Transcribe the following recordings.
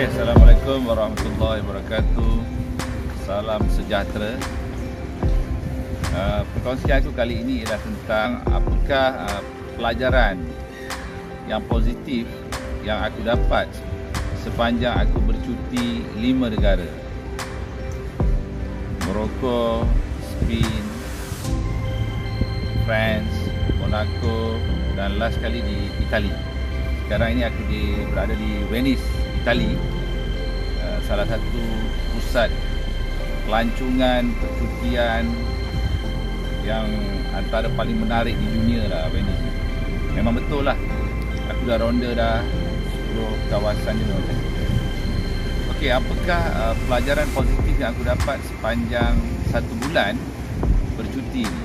Okay, Assalamualaikum warahmatullahi wabarakatuh. Salam sejahtera. Perkongsian aku kali ini ialah tentang apakah pelajaran yang positif yang aku dapat sepanjang aku bercuti 5 negara: Morocco, Spain, France, Monaco, dan last kali di Itali. Sekarang ini aku berada di Venice, Itali, salah satu pusat pelancongan percutian yang antara paling menarik di dunia lah, Venice. Memang betul lah, aku dah ronda dah 10 kawasan ni. Okey, apakah pelajaran positif yang aku dapat sepanjang 1 bulan bercuti ni?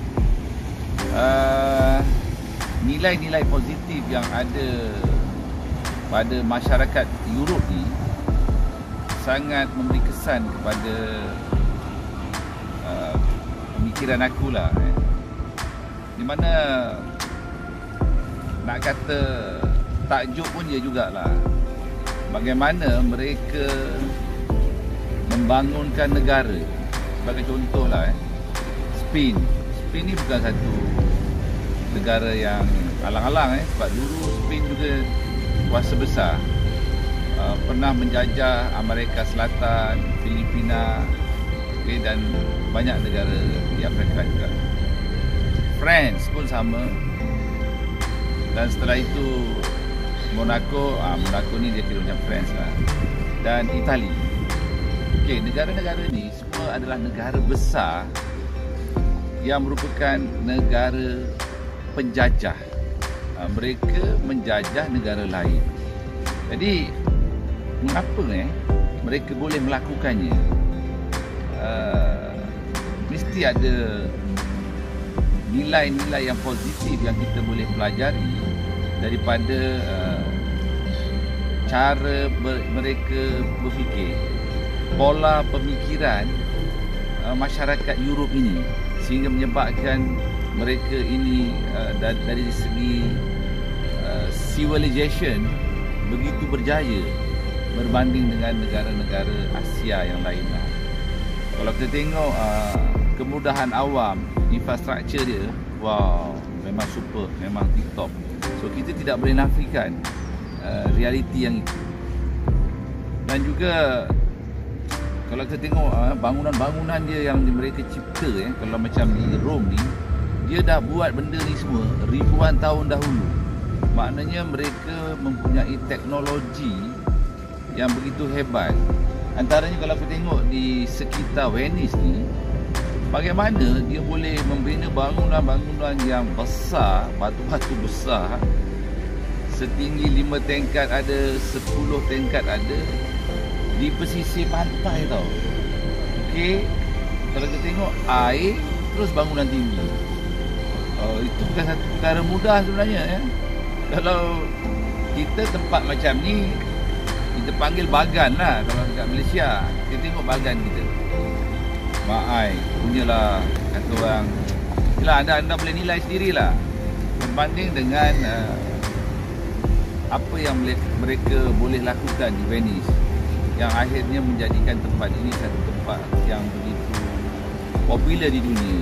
Nilai-nilai positif yang ada pada masyarakat Europe ni sangat memberi kesan kepada pemikiran aku lah. Di mana nak kata takjub pun dia jugalah, bagaimana mereka membangunkan negara. Sebagai contoh lah, Spain ni bukan satu negara yang alang-alang, sebab dulu Spain juga kuasa besar, pernah menjajah Amerika Selatan, Filipina, dan banyak negara di Afrika juga. France pun sama, dan setelah itu Monaco ni dia kira macam France lah, dan Itali. Okey, negara-negara ni semua adalah negara besar yang merupakan negara penjajah. Mereka menjajah negara lain. Jadi mengapa mereka boleh melakukannya? Mesti ada nilai-nilai yang positif yang kita boleh pelajari daripada cara mereka berfikir, pola pemikiran masyarakat Europe ini, sehingga menyebabkan mereka ini dari segi civilization begitu berjaya berbanding dengan negara-negara Asia yang lain lah. Kalau kita tengok kemudahan awam, infrastruktur dia, wow, memang super, memang tip-top. So kita tidak boleh nafikan realiti yang itu. Dan juga kalau kita tengok bangunan-bangunan dia yang mereka cipta, kalau macam di Rome ni, dia dah buat benda ni semua ribuan tahun dahulu. Maknanya mereka mempunyai teknologi yang begitu hebat. Antaranya kalau kita tengok di sekitar Venice ni, bagaimana dia boleh membina bangunan-bangunan yang besar, batu-batu besar, setinggi 5 tingkat ada, 10 tingkat ada, di pesisir pantai tau. Okey, kalau kita tengok air terus bangunan tinggi. Itu bukan satu perkara mudah sebenarnya. Kalau kita tempat macam ni, kita panggil bagan lah. Kalau dekat Malaysia, kita tengok bagan kita, Maai punyalah, kata orang, yelah, anda boleh nilai sendirilah berbanding dengan apa yang mereka boleh lakukan di Venice, yang akhirnya menjadikan tempat ini satu tempat yang begitu popular di dunia.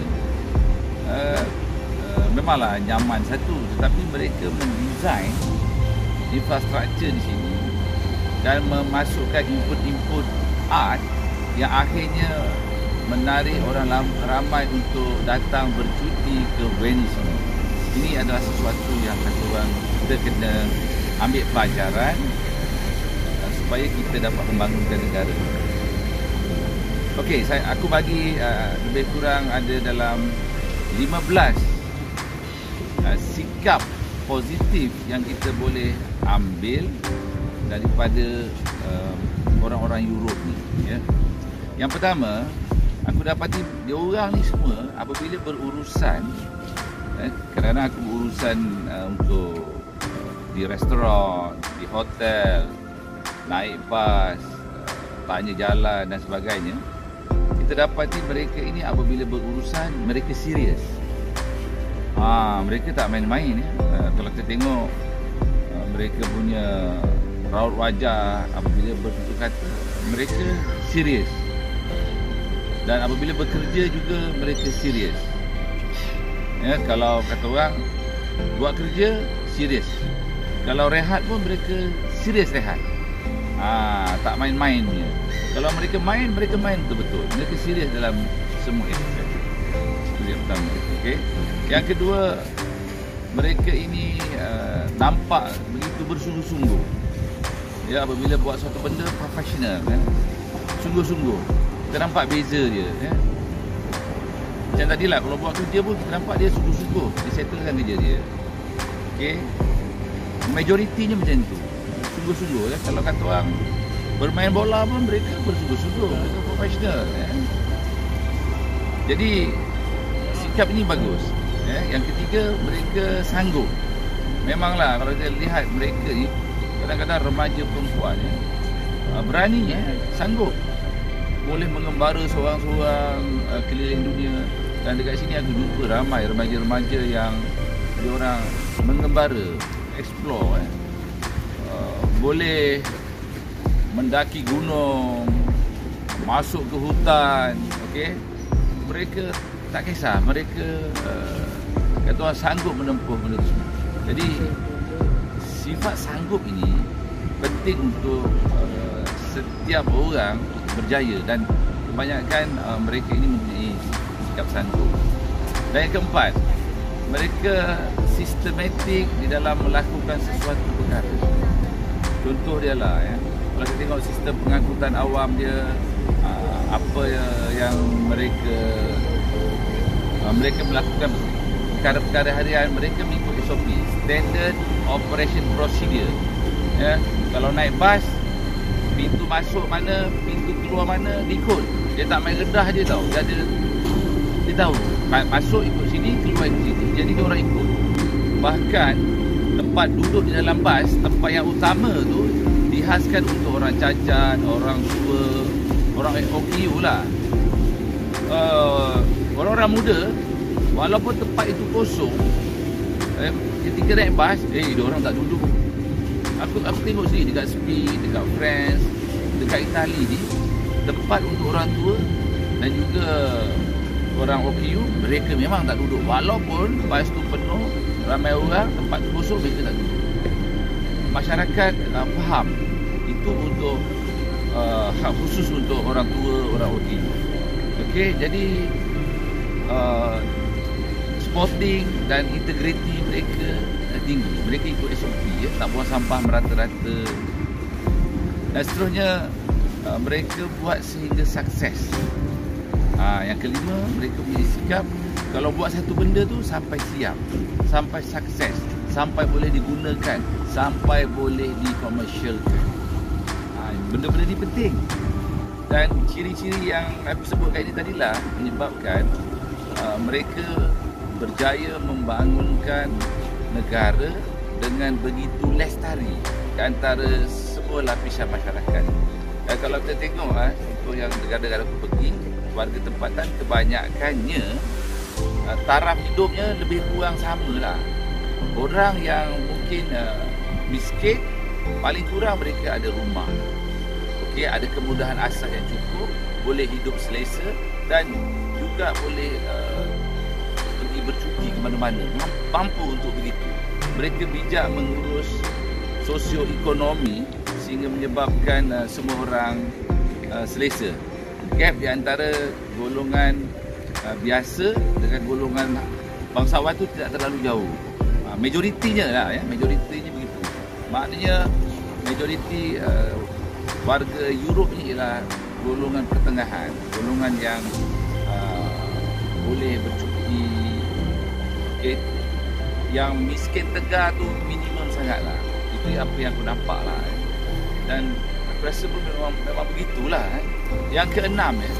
Memanglah nyaman satu, tetapi mereka mendesain infrastruktur di sini dan memasukkan input art yang akhirnya menarik orang ramai untuk datang bercuti ke Venice ini. Ini adalah sesuatu yang kata orang kita kena ambil pelajaran supaya kita dapat membangunkan negara. Okey, aku bagi lebih kurang ada dalam 15 sikap positif yang kita boleh ambil daripada orang-orang Europe ni, ya. Yang pertama, aku dapati dia orang ni semua apabila berurusan, kerana aku berurusan untuk di restoran, di hotel, naik bas, tanya jalan dan sebagainya, kita dapati mereka ini apabila berurusan, mereka serius. Mereka tak main-main. Kalau kita tengok mereka punya raut wajah, apabila bertutur kata, mereka serius. Dan apabila bekerja juga mereka serius. Ya, kalau kata orang buat kerja serius. Kalau rehat pun mereka serius rehat. Tak main-main punya. Kalau mereka main betul-betul. Mereka serius dalam semua aspek. Itu yang pertama. Okey. Yang kedua, mereka ini nampak begitu bersungguh-sungguh. Ya, apabila buat suatu benda profesional, sungguh-sungguh. Kita nampak beza dia, ya. Macam tadilah, kalau buat kerja pun kita nampak dia sungguh-sungguh. Dia settlekan kerja dia. Okey. Majoritinya macam tu. Sungguh-sungguh, ya. Kalau kata orang bermain bola pun mereka bersungguh-sungguh. Mereka profesional, ya. Jadi sikap ini bagus, ya. Yang ketiga, mereka sanggup. Memanglah kalau kita lihat mereka ni, kadang-kadang remaja perempuan, ya, berani, ya, sanggup. Boleh mengembara seorang-seorang keliling dunia. Dan dekat sini aku jumpa ramai remaja-remaja yang diorang mengembara, explore, boleh mendaki gunung, masuk ke hutan, okey. Mereka tak kisah, mereka kata orang sanggup menempuh benda tersebut. Jadi sifat sanggup ini penting untuk setiap orang berjaya, dan kebanyakan mereka ini mempunyai sikap sanggup. Dan yang keempat, mereka sistematik di dalam melakukan sesuatu perkara. Contoh dia lah, ya. Kalau kita tengok sistem pengangkutan awam dia, apa yang mereka melakukan perkara-perkara harian, mereka mengikut SOP, Standard Operation Procedure, ya. Kalau naik bas, pintu masuk mana, pintu keluar mana, diikut. Dia tak main redah je tau. Dia tahu masuk ikut sini, keluar ikut sini. Jadi dia orang ikut. Bahkan tempat duduk di dalam bas, tempat yang utama tu dihaskan untuk orang cacat, orang tua, orang OKU lah. Orang-orang muda, walaupun tempat itu kosong, ketika naik bas, dia orang tak duduk. Aku tengok sini dekat Speed, dekat France, dekat Itali ni, tempat untuk orang tua dan juga orang OKU, mereka memang tak duduk. Walaupun bas tu penuh, ramai orang, tempat tu kosong, mereka tak duduk. Masyarakat faham itu untuk hak khusus untuk orang tua, orang OKU. Okey, jadi sporting dan integriti mereka tinggi. Mereka ikut SOP, ya, tak buang sampah merata-rata. Dan seterusnya, mereka buat sehingga sukses. Yang kelima, mereka punya sikap kalau buat satu benda tu sampai siap, sampai sukses, sampai boleh digunakan, sampai boleh dikomersialkan. Benda-benda ni penting. Dan ciri-ciri yang aku sebutkan ini tadilah menyebabkan mereka berjaya membangunkan negara dengan begitu lestari di antara semua lapisan masyarakat. Dan kalau kita tengok untuk yang negara-negara aku pergi, warga tempatan kebanyakannya taraf hidupnya lebih kurang sama lah. Orang yang mungkin miskin, paling kurang mereka ada rumah, okey, ada kemudahan asas yang cukup, boleh hidup selesa dan juga boleh pergi bercuti ke mana-mana, mampu untuk begitu. Mereka bijak mengurus sosioekonomi sehingga menyebabkan semua orang selesa. Gap di antara golongan biasa dengan golongan bangsawan tu tidak terlalu jauh. Majoritinya lah, ya, majoritinya begitu. Maknanya majoriti warga Europe ni ialah golongan pertengahan, golongan yang boleh bercuti. Okay. Yang miskin tegar tu minimum sangatlah. Itu apa yang aku nampak lah. Dan aku rasa pun memang begitulah. Yang keenam, ya.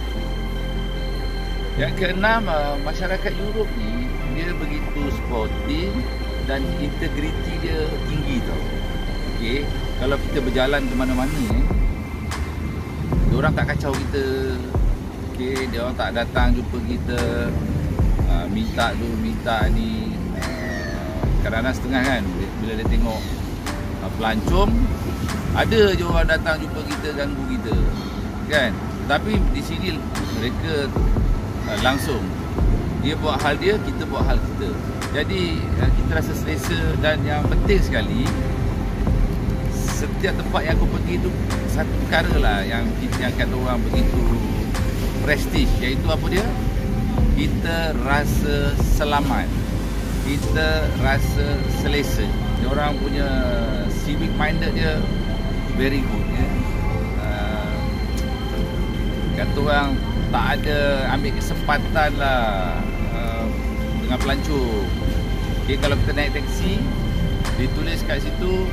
Yang keenam, masyarakat Europe ni dia begitu sporting dan integriti dia tinggi tau. Okey, kalau kita berjalan ke mana-mana, dia orang tak kacau kita. Okey, dia orang tak datang jumpa kita, minta tu, minta ni. Kadang-kadang setengah kan, bila dia tengok pelancong, ada je orang datang jumpa kita, ganggu kita, kan? Tapi di sini mereka langsung, dia buat hal dia, kita buat hal kita. Jadi kita rasa selesa. Dan yang penting sekali, setiap tempat yang aku pergi tu satu perkara lah yang kata orang begitu prestige, iaitu apa dia? Kita rasa selamat, kita rasa selesa. Dia orang punya civic minded dia very good, ya. Kata orang tak ada ambil kesempatan lah dengan pelancong. Okay, kalau kita naik taksi, ditulis kat situ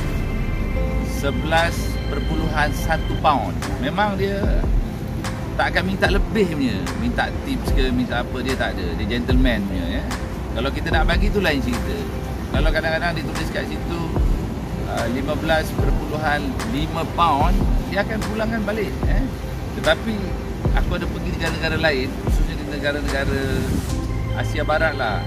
11.1 pound. Memang dia tak akan minta lebih punya, minta tips ke minta apa, dia tak ada. Dia gentleman punya, ya. Kalau kita nak bagi tu lain cerita. Kalau kadang-kadang ditulis kat situ 15.5 pound, dia akan pulangkan balik, ya. Tetapi aku ada pergi di negara-negara lain, khususnya di negara-negara Asia Barat lah,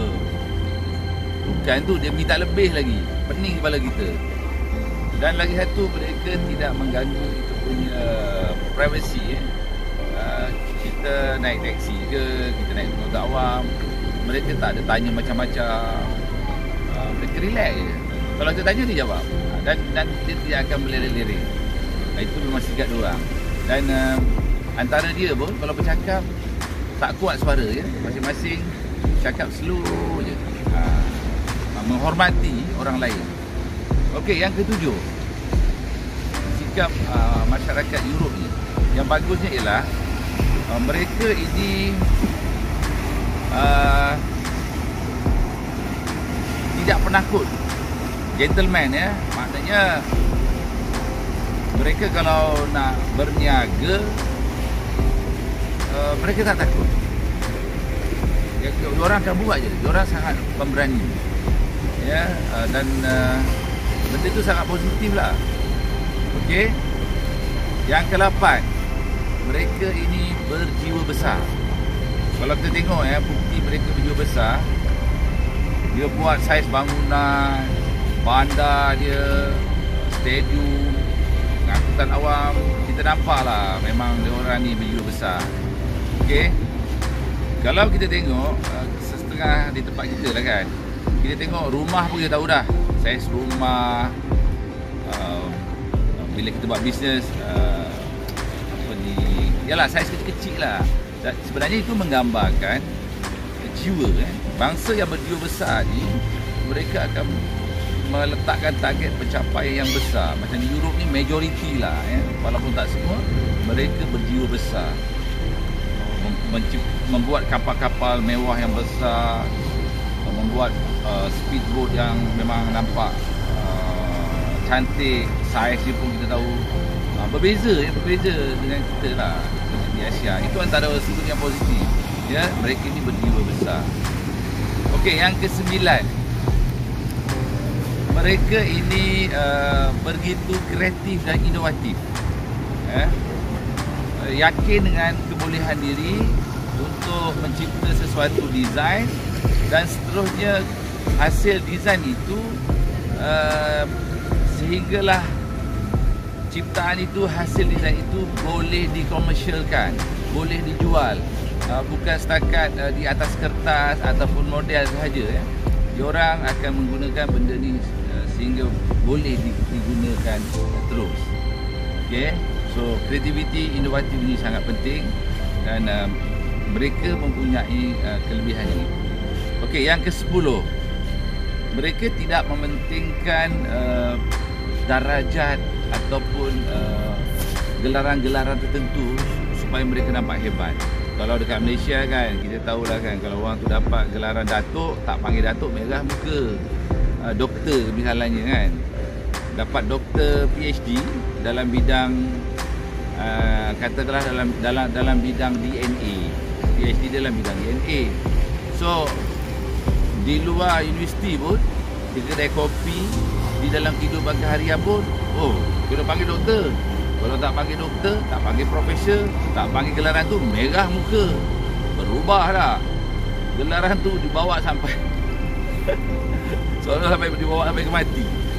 bukan tu, dia minta lebih lagi, pening kepala kita. Dan lagi satu, mereka tidak mengganggu kita punya privacy, ya. Kita naik taksi ke, kita naik motor awam, mereka tak ada tanya macam-macam, mereka relax je. Kalau kita tanya, dia jawab, dan dia tidak akan melirik-lirik. Itu memang sikap diorang. Dan antara dia pun kalau bercakap tak kuat suara, ya. Masing-masing cakap slow je, menghormati orang lain. Okey, yang ketujuh, sikap masyarakat Europe ni yang bagusnya ialah mereka ini tidak penakut, gentleman, ya. Maknanya mereka kalau nak berniaga, mereka tak takut. Diorang akan buat je. Diorang sangat pemberani, ya. Dan benda tu sangat positif lah. Okey. Yang ke-8, mereka ini berjiwa besar. Kalau kita tengok, ya, bukti mereka berjiwa besar, dia buat saiz bangunan, bandar dia, stadium, angkutan awam, kita nampak lah memang diorang ni berjiwa besar. Okey. Kalau kita tengok setengah di tempat kita lah, kan, kita tengok rumah pun kita tahu dah saiz rumah. Bila kita buat bisnes, apa ni, yalah, saiz kecil-kecil lah. Dan sebenarnya itu menggambarkan jiwa, kan. Bangsa yang berjiwa besar ni, mereka akan meletakkan target pencapaian yang besar. Macam di Europe ni majoriti lah, ya. Walaupun tak semua, mereka berjiwa besar, membuat kapal-kapal mewah yang besar, membuat speedboat yang memang nampak cantik. Saiz dia pun kita tahu berbeza, ya, berbeza dengan kita lah di Asia. Itu antara sudut yang positif, ya. Mereka ni berjiwa besar. Okey, yang ke-9, mereka ini begitu kreatif dan inovatif, ya. Yakin dengan kebolehan diri untuk mencipta sesuatu desain, dan seterusnya hasil desain itu sehinggalah ciptaan itu, hasil desain itu boleh dikomersialkan, boleh dijual, bukan setakat di atas kertas ataupun model sahaja, ya. Diorang akan menggunakan benda ni sehingga boleh digunakan terus. Okay? So kreativiti, inovatif ini sangat penting, dan mereka mempunyai kelebihan ini. Okey, yang ke-10, mereka tidak mementingkan darajat ataupun gelaran-gelaran tertentu supaya mereka nampak hebat. Kalau dekat Malaysia, kan, kita tahulah, kan, kalau orang tu dapat gelaran datuk, tak panggil datuk, merah muka. Doktor misalnya, kan, dapat doktor PhD dalam bidang katakanlah dalam bidang DNA, PhD dalam bidang DNA. So di luar universiti pun, di kedai kopi, di dalam kehidupan harian pun, kena panggil doktor. Kalau tak panggil doktor, tak panggil profesor, tak panggil gelaran tu, merah muka. Berubah dah. Gelaran tu dibawa sampai seolah sampai dibawa sampai ke mati.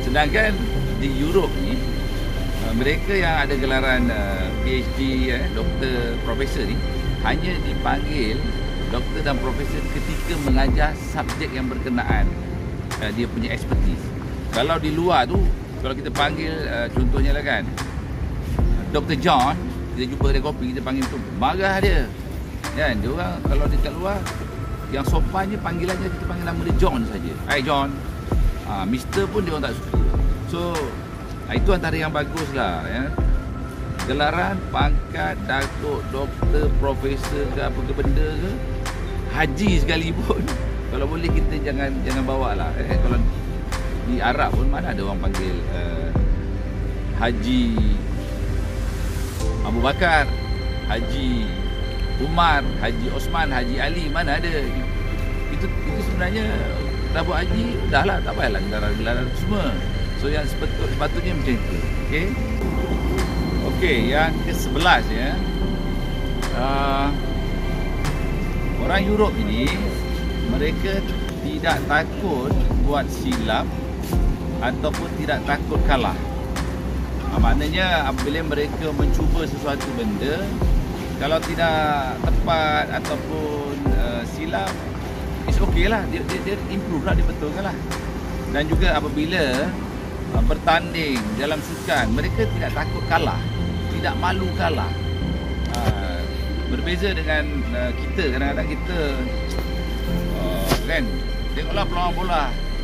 Sedangkan di Europe ni, mereka yang ada gelaran PhD, doktor, profesor ni hanya dipanggil doktor dan profesor ketika mengajar subjek yang berkenaan dia punya expertise. Kalau di luar tu, kalau kita panggil contohnya lah kan, Dr. John, kita jumpa kedai kopi, kita panggil tu, marah dia kan. Dia orang kalau dekat luar yang sopannya panggilannya kita panggil nama dia John saja. Hai John. Mister pun dia orang tak suka. So itu antara yang bagus lah ya. Gelaran, pangkat, datuk, doktor, profesor ke apa ke benda ke, haji sekalipun, kalau boleh kita jangan bawa lah. Kalau di Arab pun mana ada orang panggil Haji Abu Bakar, Haji Umar, Haji Osman, Haji Ali, mana ada. Itu sebenarnya dah buat haji, dah lah, tak payahlah gelaran semua. So yang sepatutnya macam itu. Okey, yang ke-11 ya. Orang Europe ini, mereka tidak takut buat silap ataupun tidak takut kalah. Maknanya apabila mereka mencuba sesuatu benda, kalau tidak tepat ataupun silap, it's okay lah, dia improve lah, dia betulkan lah. Dan juga apabila bertanding dalam sukan, mereka tidak takut kalah, tidak malu kalah. Berbeza dengan kita, kadang-kadang kita kan, tengoklah peluang bola,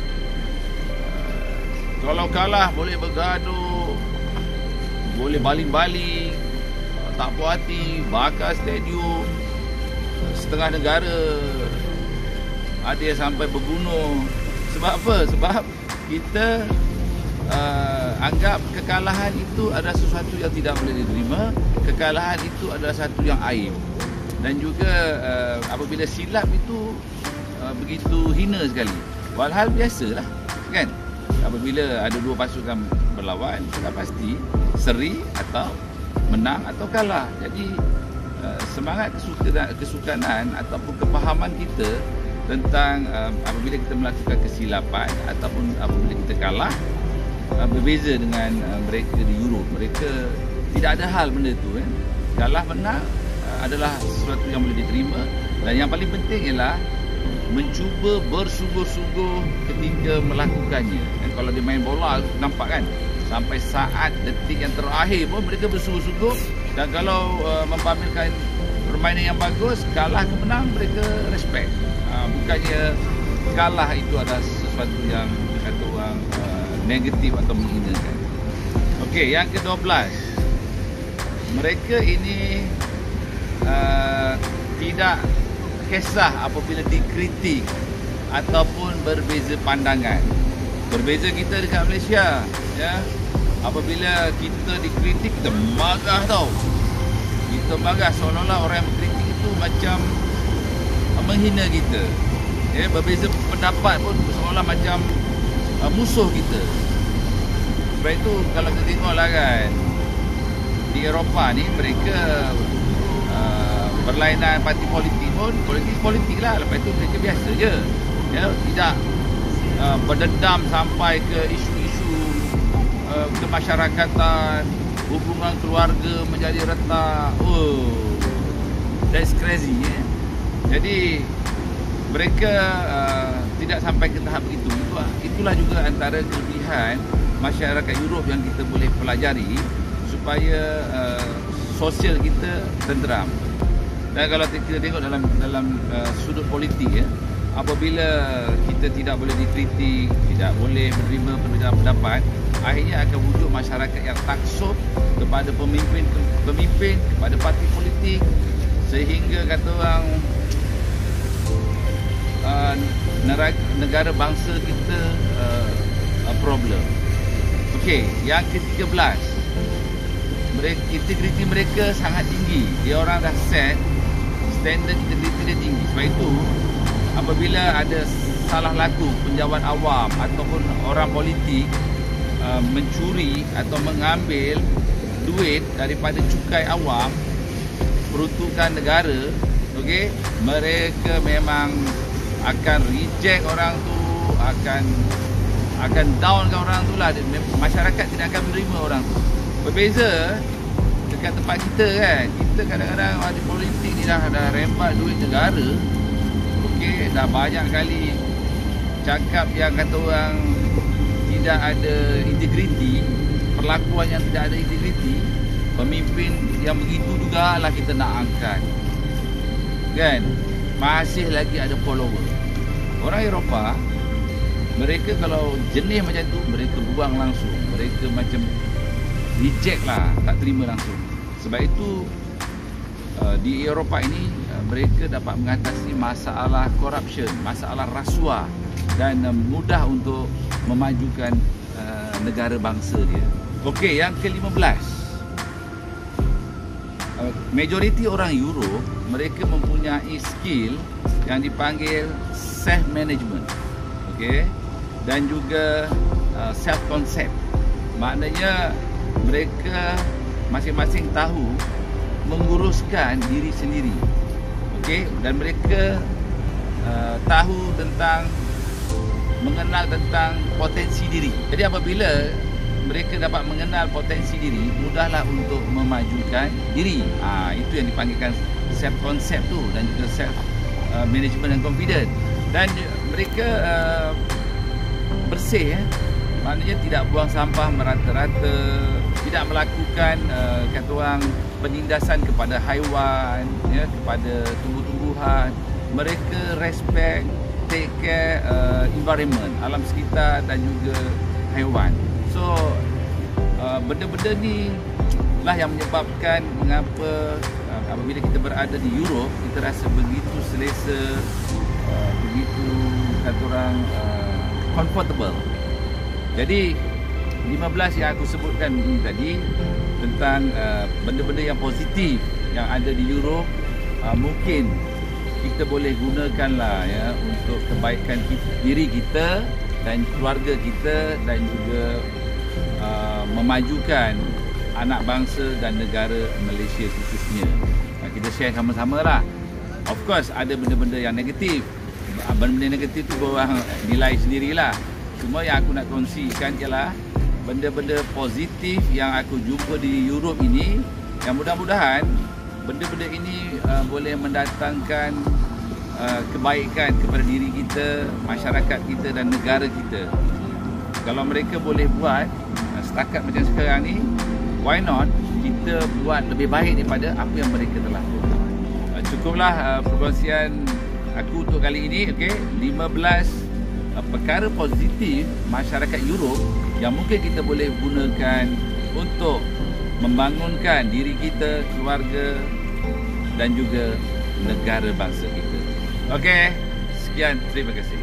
kalau kalah boleh bergaduh, boleh baling-baling, tak puas hati, bakar stadium, setengah negara ada yang sampai berbunuh. Sebab apa? Sebab kita anggap kekalahan itu adalah sesuatu yang tidak boleh diterima. Kekalahan itu adalah satu yang aib. Dan juga apabila silap itu begitu hina sekali. Walhal biasalah kan, apabila ada dua pasukan berlawan, sudah pasti seri atau menang atau kalah. Jadi semangat kesukanan ataupun kepahaman kita tentang apabila kita melakukan kesilapan ataupun apabila kita kalah berbeza dengan mereka di Europe. Mereka tidak ada hal benda tu kan. Kalah menang adalah sesuatu yang boleh diterima, dan yang paling penting ialah mencuba bersungguh-sungguh ketika melakukannya. Dan kalau dia main bola, nampak kan, sampai saat detik yang terakhir pun mereka bersungguh-sungguh. Dan kalau mempamerkan permainan yang bagus, kalah ke menang, mereka respect. Bukannya kalah itu adalah sesuatu yang kata orang negatif atau menghinakan. Okey, yang ke-12, mereka ini tidak kisah apabila dikritik ataupun berbeza pandangan. Berbeza kita dekat Malaysia ya, apabila kita dikritik, kita marah tau. Kita marah seolah-olah orang yang berkritik itu macam menghina kita ya. Berbeza pendapat pun seolah macam musuh kita. Sebab itu kalau kita tengoklah kan, di Eropah ni mereka berlainan parti politik pun politik lah. Lepas itu mereka biasa je ya, tidak berdendam sampai ke isu-isu kemasyarakatan, hubungan keluarga menjadi retak. That's crazy ya. Jadi mereka tidak sampai ke tahap itu. Itulah juga antara kelebihan masyarakat Europe yang kita boleh pelajari supaya sosial kita tenteram. Dan kalau kita tengok dalam sudut politik ya, apabila kita tidak boleh dikritik, tidak boleh menerima perbezaan pendapat, akhirnya akan wujud masyarakat yang taksub kepada pemimpin, kepada parti politik, sehingga kata orang negara bangsa kita problem. Okey, yang ke-13, integriti mereka sangat tinggi. Dia orang dah set standard integriti dia tinggi. Sebab itu apabila ada salah laku penjawat awam ataupun orang politik mencuri atau mengambil duit daripada cukai awam, peruntukan negara, okey, mereka memang akan reject orang tu, akan downkan orang tu lah. Masyarakat tidak akan menerima orang tu. Berbeza dekat tempat kita kan, kita kadang-kadang di politik ni dah rembat duit negara. Okey, dah banyak kali cakap yang kata orang tidak ada integriti, perlakuan yang tidak ada integriti. Pemimpin yang begitu jugalah kita nak angkat kan, masih lagi ada follower. Orang Eropah, mereka kalau jenis macam tu, mereka buang langsung. Mereka macam reject lah, tak terima langsung. Sebab itu di Eropah ini mereka dapat mengatasi masalah corruption, masalah rasuah, dan mudah untuk memajukan negara bangsa dia. Okey, yang ke-15, majoriti orang Europe, mereka mempunyai skill yang dipanggil self-management, okey, dan juga self-concept. Maknanya mereka masing-masing tahu menguruskan diri sendiri, okey, dan mereka tahu tentang, mengenal tentang potensi diri. Jadi apabila mereka dapat mengenal potensi diri, mudahlah untuk memajukan diri. Itu yang dipanggilkan self-concept tu, dan juga self-management dan confident. Dan mereka bersih, maknanya tidak buang sampah merata-rata, tidak melakukan kata orang penindasan kepada haiwan, ya, kepada tumbuh-tumbuhan. Mereka respect, take care environment, alam sekitar dan juga haiwan. So benda-benda ni lah yang menyebabkan mengapa apabila kita berada di Europe, kita rasa begitu selesa, begitu kata orang comfortable. Jadi 15 yang aku sebutkan ini tadi tentang benda-benda yang positif yang ada di Europe, mungkin kita boleh gunakanlah ya untuk kebaikan diri kita dan keluarga kita, dan juga memajukan anak bangsa dan negara Malaysia khususnya. Kita share sama-sama lah. Of course ada benda-benda yang negatif. Benda-benda negatif tu korang nilai sendirilah. Cuma yang aku nak kongsikan ialah benda-benda positif yang aku jumpa di Europe ini, yang mudah-mudahan benda-benda ini boleh mendatangkan kebaikan kepada diri kita, masyarakat kita dan negara kita. Kalau mereka boleh buat setakat macam sekarang ni, why not kita buat lebih baik daripada apa yang mereka telah buat. Cukuplah perkongsian aku untuk kali ini. Okay? 15 perkara positif masyarakat Europe yang mungkin kita boleh gunakan untuk membangunkan diri kita, keluarga dan juga negara bangsa kita. Okey, sekian, terima kasih.